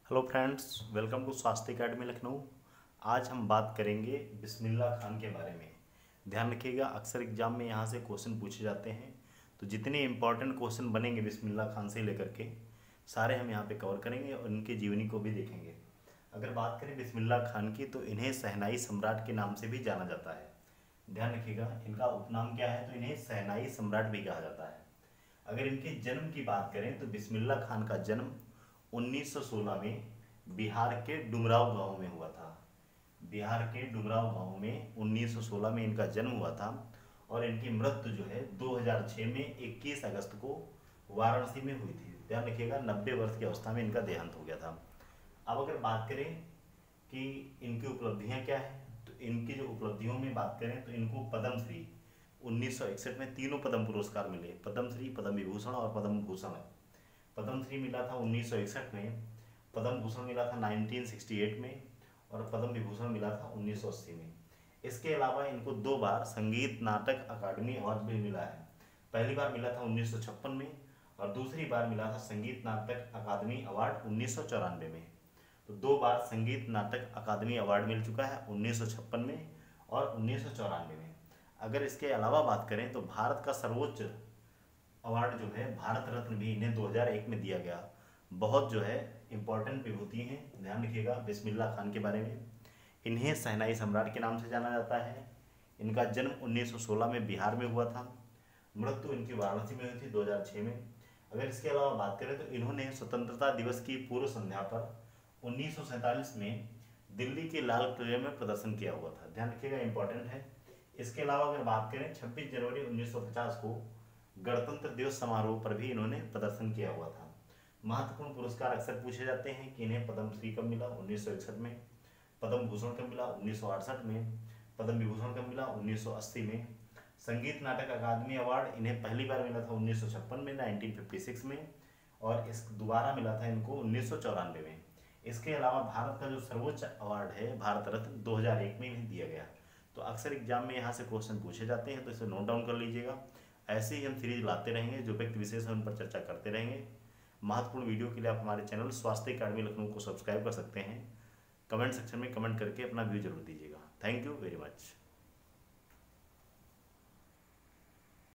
Hello friends, welcome to Swasthya academy Lucknow. आज हम बात करेंगे बिस्मिल्लाह खान के बारे में। ध्यान रखिएगा, अक्सर एग्जाम में यहाँ से क्वेश्चन पूछे जाते हैं, तो जितने इंपॉर्टेंट क्वेश्चन बनेंगे बिस्मिल्लाह खान से लेकर के सारे हम यहाँ पे कवर करेंगे और इनकी जीवनी को भी देखेंगे। अगर बात करें बिस्मिल्लाह खान की, तो इन्हें शहनाई सम्राट के नाम से भी जाना जाता है। ध्यान रखिएगा, इनका उपनाम क्या है, तो इन्हें शहनाई सम्राट भी कहा जाता है। अगर इनके जन्म की बात करें तो बिस्मिल्लाह खान का जन्म 1916 में बिहार के डुमराव गांव में हुआ था। बिहार के डुमराव गांव में 1916 में इनका जन्म हुआ था और इनकी मृत्यु जो है 2006 में 21 अगस्त को वाराणसी में हुई थी। ध्यान रखिएगा, 90 वर्ष की अवस्था में इनका देहांत हो गया था। अब अगर बात करें कि इनकी उपलब्धियां क्या है, तो इनकी जो उपलब्धियों में बात करें तो इनको पद्मश्री 1961 में तीनों पद्म पुरस्कार मिले, पद्मश्री, पद्म विभूषण और पद्म भूषण। पद्मश्री मिला था 1961 में, पद्म भूषण मिला था 1968 में और पद्म विभूषण मिला था 1980 में। इसके अलावा इनको 2 बार संगीत नाटक अकादमी अवार्ड भी मिला है। पहली बार मिला था 1956 में और दूसरी बार मिला था संगीत नाटक अकादमी अवार्ड 1994 में। तो 2 बार संगीत नाटक अकादमी अवार्ड मिल चुका है, 1956 में और 1994 में। अगर इसके अलावा बात करें तो भारत का सर्वोच्च अवार्ड जो है भारत रत्न भी इन्हें 2001 में दिया गया। बहुत जो है इंपॉर्टेंट विभूति हैं। ध्यान रखिएगा बिस्मिल्लाह खान के बारे में। इन्हें शहनाई सम्राट के नाम से जाना जाता है। इनका जन्म 1916 में बिहार में हुआ था। मृत्यु इनकी वाराणसी में हुई थी 2006 में। अगर इसके अलावा बात करें तो इन्होंने स्वतंत्रता दिवस की पूर्व संध्या पर 1947 में दिल्ली के लाल किले में प्रदर्शन किया हुआ था। ध्यान रखिएगा, इंपॉर्टेंट है। इसके अलावा अगर बात करें 26 जनवरी 1950 को गणतंत्र दिवस समारोह पर भी इन्होंने प्रदर्शन किया हुआ था। महत्वपूर्ण पुरस्कार अक्सर पूछे जाते हैं कि इन्हें पद्मश्री कब मिला, 1961 में, पद्म भूषण कब मिला, 1968 में, पद्म विभूषण कब मिला, 1980 में। संगीत नाटक अकादमी अवार्ड इन्हें पहली बार मिला था 1956 में, 1956 में, और इस दोबारा मिला था इनको 1994 में। इसके अलावा भारत का जो सर्वोच्च अवार्ड है भारत रत्न 2001 में इन्हें दिया गया। तो अक्सर एग्जाम में यहाँ से क्वेश्चन पूछे जाते हैं, तो इसे नोट डाउन कर लीजिएगा। ऐसे ही हम सीरीज लाते रहेंगे, जो व्यक्ति विशेष है उन पर चर्चा करते रहेंगे। महत्वपूर्ण वीडियो के लिए आप हमारे चैनल स्वास्थ्य अकादमी लखनऊ को सब्सक्राइब कर सकते हैं। कमेंट सेक्शन में कमेंट करके अपना व्यू जरूर दीजिएगा। Thank you very much.